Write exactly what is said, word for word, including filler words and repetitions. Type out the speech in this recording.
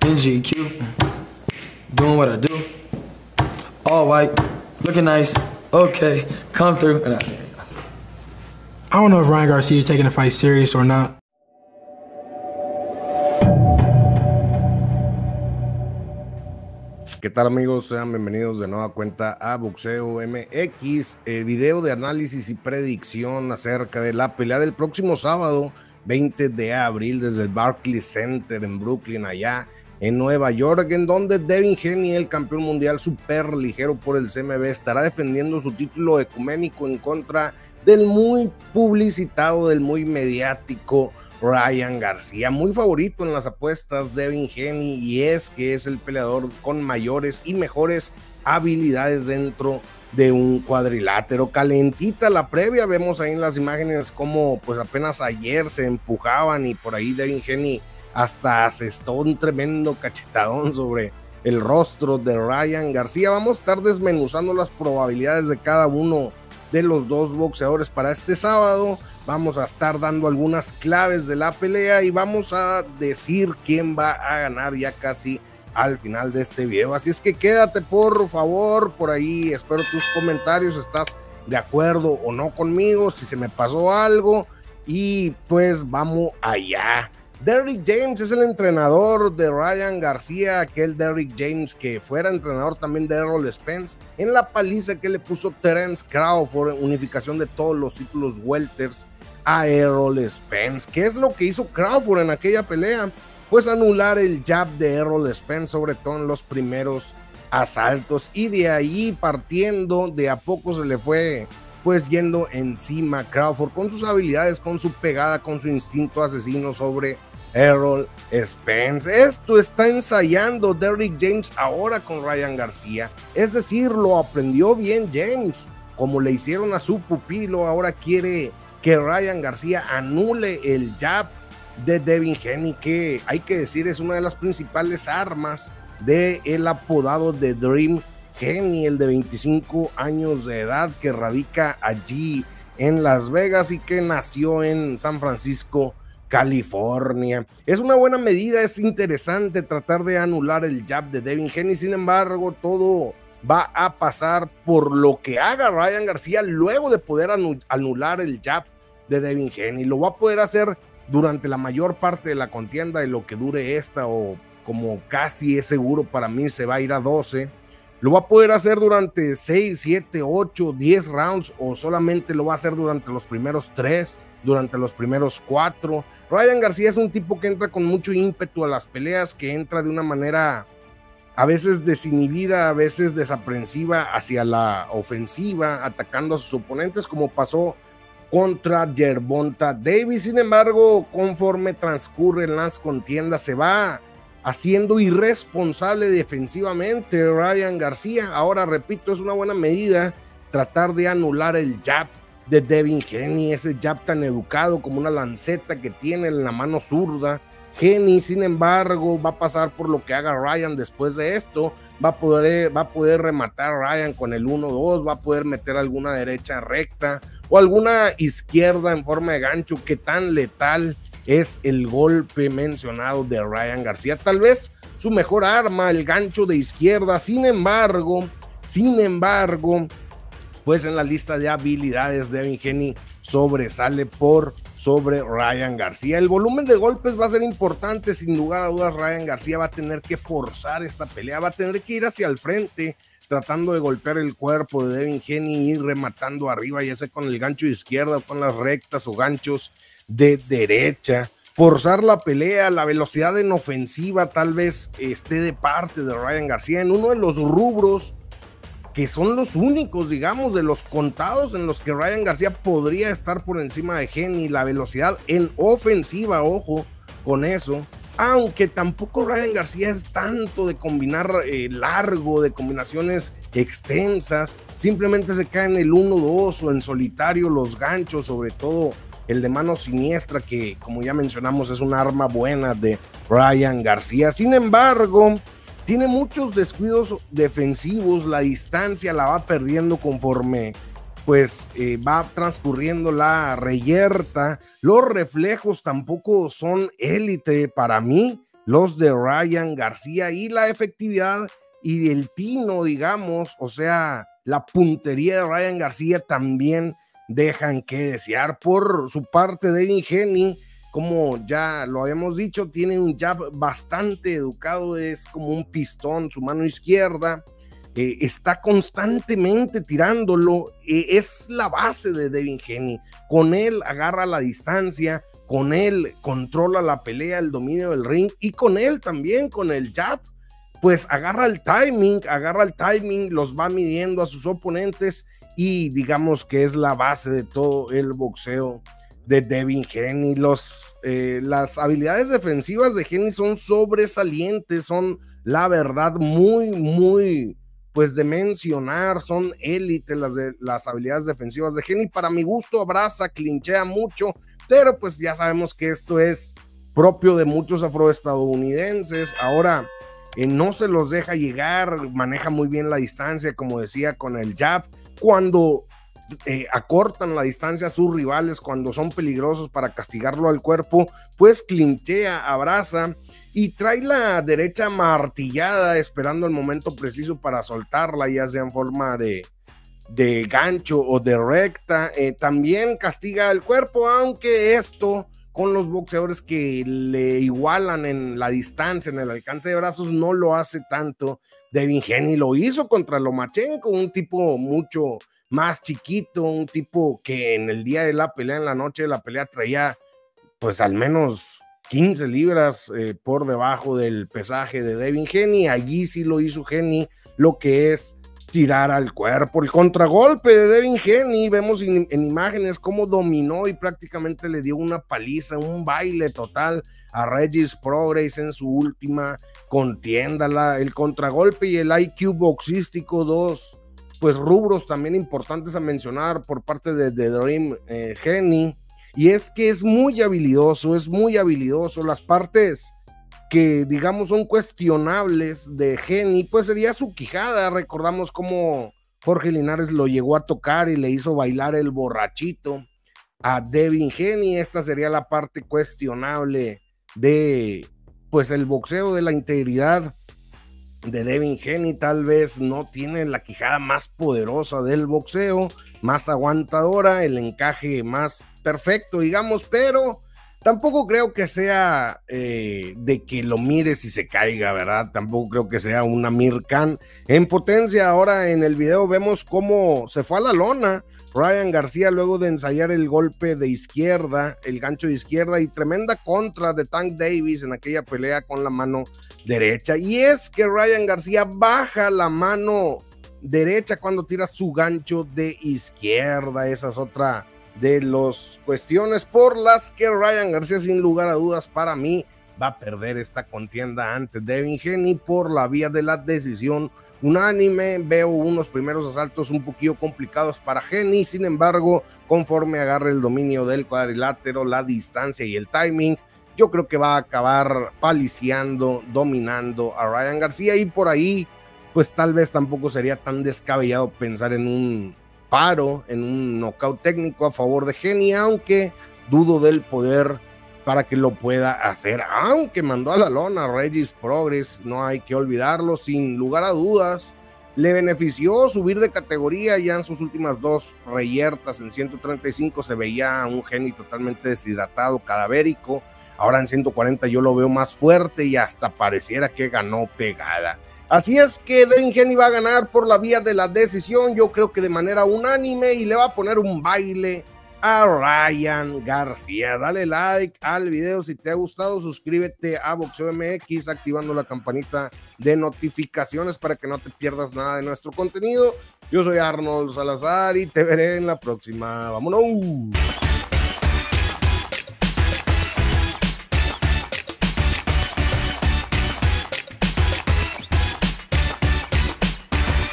in G Q, doing what I do. All white, looking nice. Okay, come through. And I, I don't know if Ryan Garcia is taking the fight serious or not. ¿Qué tal, amigos? Sean bienvenidos de nueva cuenta a Boxeo M X, el video de análisis y predicción acerca de la pelea del próximo sábado veinte de abril desde el Barclays Center en Brooklyn, allá en Nueva York, en donde Devin Haney, el campeón mundial super ligero por el C M B, estará defendiendo su título ecuménico en contra del muy publicitado, del muy mediático Ryan Garcia, muy favorito en las apuestas Devin Haney, y es que es el peleador con mayores y mejores habilidades dentro de un cuadrilátero. Calentita la previa, vemos ahí en las imágenes como pues apenas ayer se empujaban y por ahí Devin Haney hasta asestó un tremendo cachetadón sobre el rostro de Ryan Garcia. Vamos a estar desmenuzando las probabilidades de cada uno de los dos boxeadores para este sábado. Vamos a estar dando algunas claves de la pelea y vamos a decir quién va a ganar ya casi al final de este video. Así es que quédate por favor por ahí, espero tus comentarios, estás de acuerdo o no conmigo, si se me pasó algo, y pues vamos allá. Derrick James es el entrenador de Ryan García, aquel Derrick James que fuera entrenador también de Errol Spence en la paliza que le puso Terence Crawford, unificación de todos los títulos welters a Errol Spence. ¿Qué es lo que hizo Crawford en aquella pelea? Pues anular el jab de Errol Spence, sobre todo en los primeros asaltos, y de ahí partiendo de a poco se le fue pues yendo encima Crawford con sus habilidades, con su pegada, con su instinto asesino sobre Errol Spence. Esto está ensayando Derrick James ahora con Ryan García, es decir, lo aprendió bien James, como le hicieron a su pupilo. Ahora quiere que Ryan García anule el jab de Devin Haney, que hay que decir es una de las principales armas de el apodado de Dream Haney, el de veinticinco años de edad que radica allí en Las Vegas y que nació en San Francisco, California. Es una buena medida, es interesante tratar de anular el jab de Devin Haney. Sin embargo, todo va a pasar por lo que haga Ryan García luego de poder anular el jab de Devin Haney. Lo va a poder hacer durante la mayor parte de la contienda, de lo que dure esta, o como casi es seguro para mí se va a ir a doce. Lo va a poder hacer durante seis, siete, ocho, diez rounds, o solamente lo va a hacer durante los primeros tres, durante los primeros cuatro. Ryan García es un tipo que entra con mucho ímpetu a las peleas, que entra de una manera a veces desinhibida, a veces desaprensiva hacia la ofensiva, atacando a sus oponentes, como pasó contra Gervonta Davis. Sin embargo, conforme transcurren las contiendas, se va haciendo irresponsable defensivamente Ryan García. Ahora, repito, es una buena medida tratar de anular el jab de Devin Haney, ese jab tan educado como una lanceta que tiene en la mano zurda. Haney, sin embargo, va a pasar por lo que haga Ryan después de esto. Va a poder, va a poder rematar Ryan con el uno dos, va a poder meter alguna derecha recta o alguna izquierda en forma de gancho. Que tan letal es el golpe mencionado de Ryan García, tal vez su mejor arma, el gancho de izquierda. Sin embargo, sin embargo, pues en la lista de habilidades Devin Haney sobresale por sobre Ryan García. El volumen de golpes va a ser importante, sin lugar a dudas. Ryan García va a tener que forzar esta pelea, va a tener que ir hacia el frente, tratando de golpear el cuerpo de Devin Haney y ir rematando arriba, ya sea con el gancho de izquierda o con las rectas o ganchos de derecha. Forzar la pelea, la velocidad en ofensiva tal vez esté de parte de Ryan García en uno de los rubros que son los únicos, digamos, de los contados en los que Ryan García podría estar por encima de Haney. La velocidad en ofensiva, ojo con eso, aunque tampoco Ryan García es tanto de combinar eh, largo, de combinaciones extensas, simplemente se cae en el uno dos o en solitario los ganchos, sobre todo el de mano siniestra, que como ya mencionamos es un arma buena de Ryan García. Sin embargo, tiene muchos descuidos defensivos, la distancia la va perdiendo conforme pues eh, va transcurriendo la reyerta. Los reflejos tampoco son élite para mí. los de Ryan García, y la efectividad y el tino, digamos, o sea, la puntería de Ryan García también dejan que desear. Por su parte, Devin Haney, como ya lo habíamos dicho, tiene un jab bastante educado, es como un pistón, su mano izquierda, eh, está constantemente tirándolo, eh, es la base de Devin Haney. Con él agarra la distancia, con él controla la pelea, el dominio del ring, y con él también, con el jab, pues agarra el timing, agarra el timing, los va midiendo a sus oponentes, y digamos que es la base de todo el boxeo de Devin Haney. Los, eh, las habilidades defensivas de Haney son sobresalientes, son la verdad muy, muy, pues de mencionar, son élite las, de, las habilidades defensivas de Haney. Para mi gusto abraza, clinchea mucho, pero pues ya sabemos que esto es propio de muchos afroestadounidenses. Ahora eh, no se los deja llegar, maneja muy bien la distancia, como decía, con el jab. Cuando eh, acortan la distancia a sus rivales, cuando son peligrosos para castigarlo al cuerpo, pues clinchea, abraza y trae la derecha martillada, esperando el momento preciso para soltarla, ya sea en forma de, de gancho o de recta. Eh, también castiga el cuerpo, aunque esto con los boxeadores que le igualan en la distancia, en el alcance de brazos, no lo hace tanto. Devin Haney lo hizo contra Lomachenko, un tipo mucho más chiquito, un tipo que en el día de la pelea, en la noche de la pelea, traía pues al menos quince libras eh, por debajo del pesaje de Devin Haney. Allí sí lo hizo Haney, lo que es tirar al cuerpo. El contragolpe de Devin Haney, vemos en, en imágenes cómo dominó y prácticamente le dio una paliza, un baile total a Regis Prograis en su última contienda. La, el contragolpe y el I Q boxístico, dos pues rubros también importantes a mencionar por parte de, de Dream eh, Haney, y es que es muy habilidoso, es muy habilidoso. Las partes que digamos son cuestionables de Haney, pues sería su quijada. Recordamos cómo Jorge Linares lo llegó a tocar y le hizo bailar el borrachito a Devin Haney. Esta sería la parte cuestionable de pues el boxeo, de la integridad de Devin Haney. Tal vez no tiene la quijada más poderosa del boxeo, más aguantadora, el encaje más perfecto, digamos, pero tampoco creo que sea eh, de que lo mires y se caiga, ¿verdad? Tampoco creo que sea un Amir Khan en potencia. Ahora en el video vemos cómo se fue a la lona Ryan García luego de ensayar el golpe de izquierda, el gancho de izquierda, y tremenda contra de Tank Davis en aquella pelea con la mano derecha. Y es que Ryan García baja la mano derecha cuando tira su gancho de izquierda. Esa es otra de las cuestiones por las que Ryan García, sin lugar a dudas, para mí va a perder esta contienda ante Devin Haney por la vía de la decisión unánime. Veo unos primeros asaltos un poquito complicados para Haney, sin embargo, conforme agarre el dominio del cuadrilátero, la distancia y el timing, yo creo que va a acabar paliciando, dominando a Ryan García, y por ahí pues tal vez tampoco sería tan descabellado pensar en un paro, en un knockout técnico a favor de Haney, aunque dudo del poder para que lo pueda hacer. Aunque mandó a la lona a Regis Prograis, no hay que olvidarlo, sin lugar a dudas le benefició subir de categoría. Ya en sus últimas dos reyertas en ciento treinta y cinco se veía a un Haney totalmente deshidratado, cadavérico. Ahora en ciento cuarenta yo lo veo más fuerte y hasta pareciera que ganó pegada. Así es que Devin Haney va a ganar por la vía de la decisión, yo creo que de manera unánime, y le va a poner un baile a Ryan García. Dale like al video si te ha gustado, suscríbete a Boxeo M X activando la campanita de notificaciones para que no te pierdas nada de nuestro contenido. Yo soy Arnold Salazar y te veré en la próxima. ¡Vámonos!